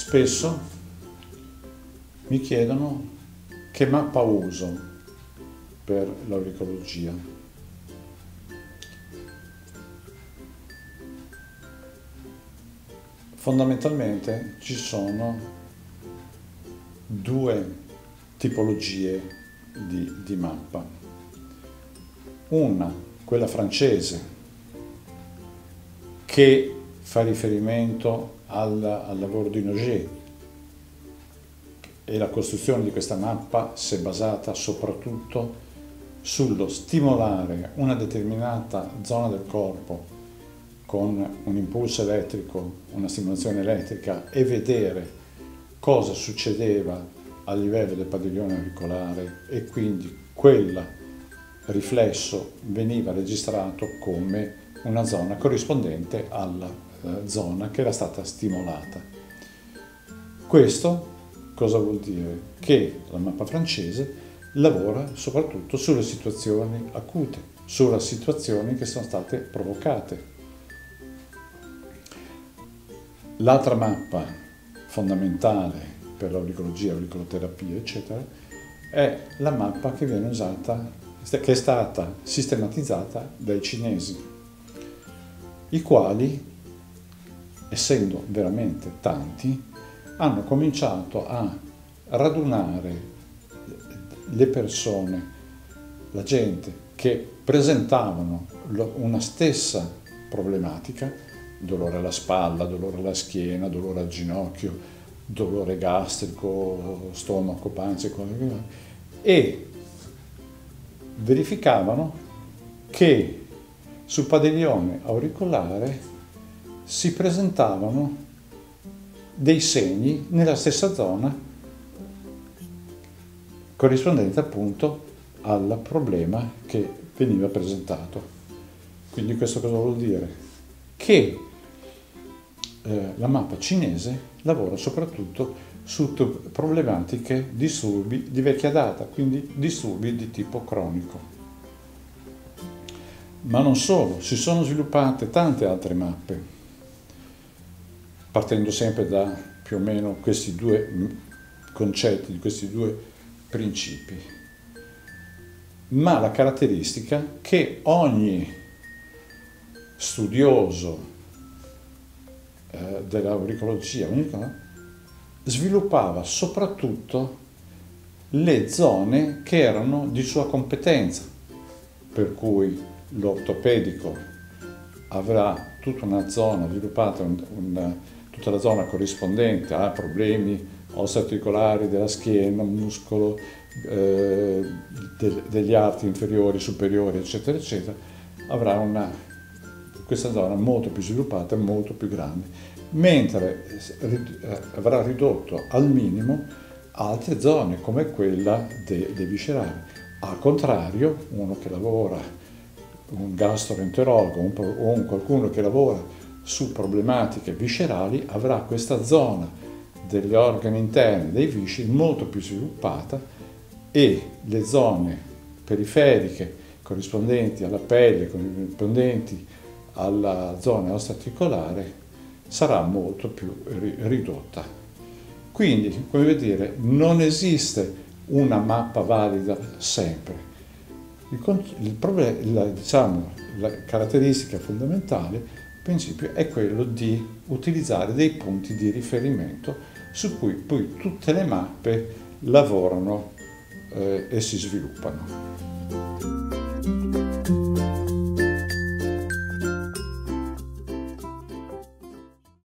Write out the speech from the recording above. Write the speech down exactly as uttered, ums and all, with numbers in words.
Spesso mi chiedono che mappa uso per l'auricologia. Fondamentalmente ci sono due tipologie di, di mappa. Una, quella francese, che fa riferimento al, al lavoro di Noger, e la costruzione di questa mappa si è basata soprattutto sullo stimolare una determinata zona del corpo con un impulso elettrico, una stimolazione elettrica, e vedere cosa succedeva a livello del padiglione auricolare, e quindi quel riflesso veniva registrato come una zona corrispondente alla eh, zona che era stata stimolata. Questo cosa vuol dire? Che la mappa francese lavora soprattutto sulle situazioni acute, sulle situazioni che sono state provocate. L'altra mappa fondamentale per l'auricologia, auricoloterapia, eccetera, è la mappa che viene usata, che è stata sistematizzata dai cinesi, i quali, essendo veramente tanti, hanno cominciato a radunare le persone, la gente che presentavano una stessa problematica, dolore alla spalla, dolore alla schiena, dolore al ginocchio, dolore gastrico, stomaco, pancia, e verificavano che sul padiglione auricolare si presentavano dei segni nella stessa zona corrispondente appunto al problema che veniva presentato. Quindi questo cosa vuol dire? Che eh, la mappa cinese lavora soprattutto su problematiche, disturbi di vecchia data, quindi disturbi di tipo cronico. Ma non solo, si sono sviluppate tante altre mappe, partendo sempre da più o meno questi due concetti, di questi due principi. Ma la caratteristica che ogni studioso eh, dell'auricologia sviluppava soprattutto le zone che erano di sua competenza, per cui l'ortopedico avrà tutta una zona sviluppata, un, un, tutta la zona corrispondente a problemi osteoarticolari della schiena, muscolo, eh, de, degli arti inferiori, superiori, eccetera, eccetera, avrà una, questa zona molto più sviluppata e molto più grande, mentre avrà ridotto al minimo altre zone come quella dei, dei viscerali. Al contrario, uno che lavora, un gastroenterologo o un qualcuno che lavora su problematiche viscerali, avrà questa zona degli organi interni, dei visceri, molto più sviluppata, e le zone periferiche corrispondenti alla pelle, corrispondenti alla zona osteoarticolare, sarà molto più ridotta. Quindi, come vedete, non esiste una mappa valida sempre. Il, il problema, la, diciamo, la caratteristica fondamentale, il principio, è quello di utilizzare dei punti di riferimento su cui poi tutte le mappe lavorano eh, e si sviluppano.